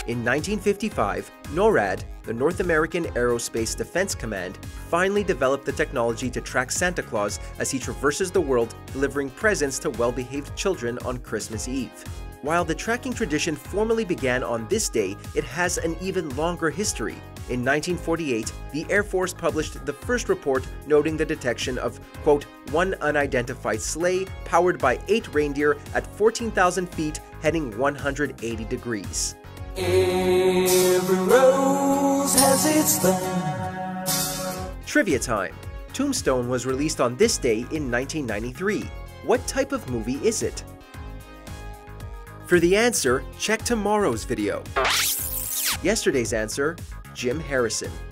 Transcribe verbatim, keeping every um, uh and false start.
In nineteen fifty-five, NORAD, the North American Aerospace Defense Command, finally developed the technology to track Santa Claus as he traverses the world delivering presents to well-behaved children on Christmas Eve. While the tracking tradition formally began on this day, it has an even longer history. In nineteen forty-eight, the Air Force published the first report noting the detection of, quote, one unidentified sleigh powered by eight reindeer at fourteen thousand feet heading one hundred eighty degrees. Every rose has its thorn. Trivia time. Tombstone was released on this day in nineteen ninety-three. What type of movie is it? For the answer, check tomorrow's video. Yesterday's answer, Jim Harrison.